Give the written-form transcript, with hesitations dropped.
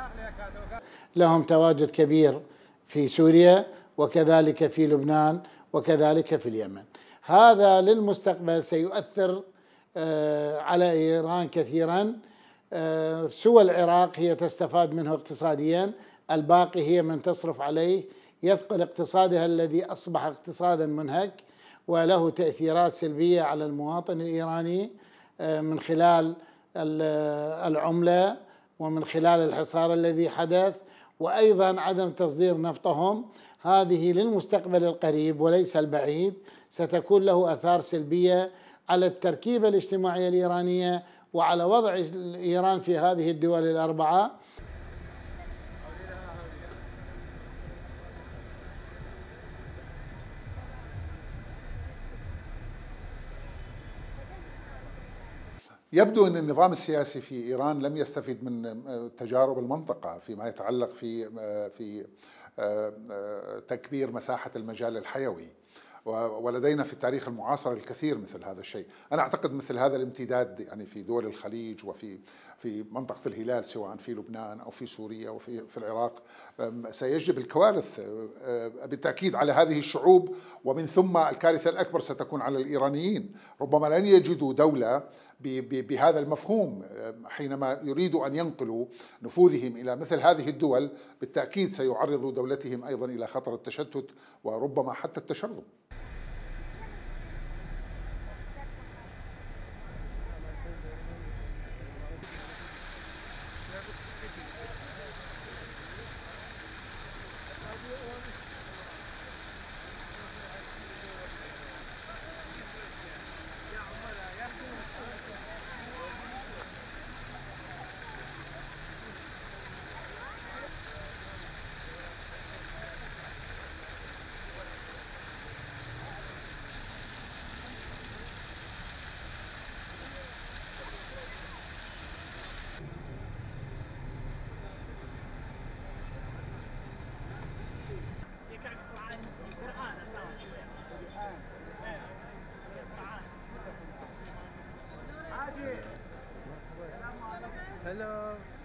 لهم تواجد كبير في سوريا وكذلك في لبنان وكذلك في اليمن. هذا للمستقبل سيؤثر على إيران كثيرا. سوى العراق هي تستفاد منه اقتصاديا، الباقي هي من تصرف عليه، يثقل اقتصادها الذي أصبح اقتصادا منهك وله تأثيرات سلبية على المواطن الإيراني من خلال العملة ومن خلال الحصار الذي حدث، وأيضا عدم تصدير نفطهم. هذه للمستقبل القريب وليس البعيد ستكون له آثار سلبية على التركيبة الاجتماعية الإيرانية وعلى وضع إيران في هذه الدول الأربعة. يبدو أن النظام السياسي في إيران لم يستفيد من تجارب المنطقة فيما يتعلق في تكبير مساحة المجال الحيوي، ولدينا في التاريخ المعاصر الكثير مثل هذا الشيء. أنا أعتقد مثل هذا الامتداد يعني في دول الخليج وفي منطقة الهلال سواء في لبنان أو في سوريا وفي العراق سيجلب الكوارث بالتأكيد على هذه الشعوب، ومن ثم الكارثة الأكبر ستكون على الإيرانيين. ربما لن يجدوا دولة بهذا المفهوم حينما يريدوا أن ينقلوا نفوذهم إلى مثل هذه الدول. بالتأكيد سيعرضوا دولتهم أيضا إلى خطر التشتت وربما حتى التشرذم. Hello.